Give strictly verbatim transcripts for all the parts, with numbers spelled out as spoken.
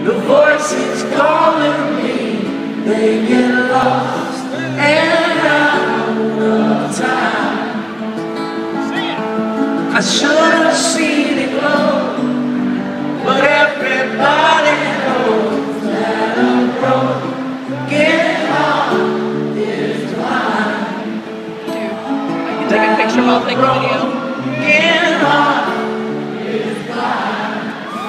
The voices calling me, they get lost and out of time. I should have seen it glow, but everybody knows that a broken heart is blind. Dude, I can take a picture while taking a video. Broken heart is blind.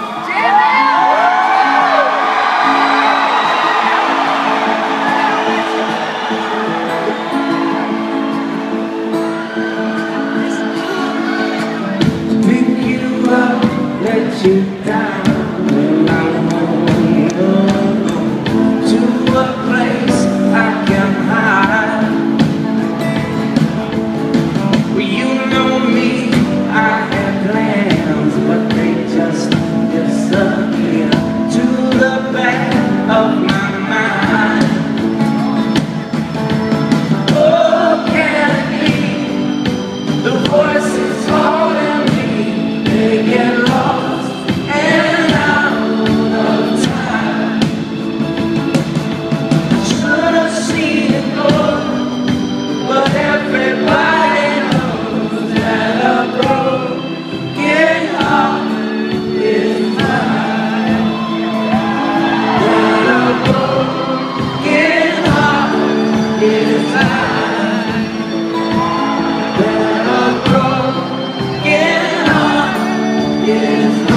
Let you down when I'm home alone, to a place I can hide. Well, you know me, I had plans, but they just disappear to the back of my mind. Oh, can it be the voices calling me? They get lost. Yes.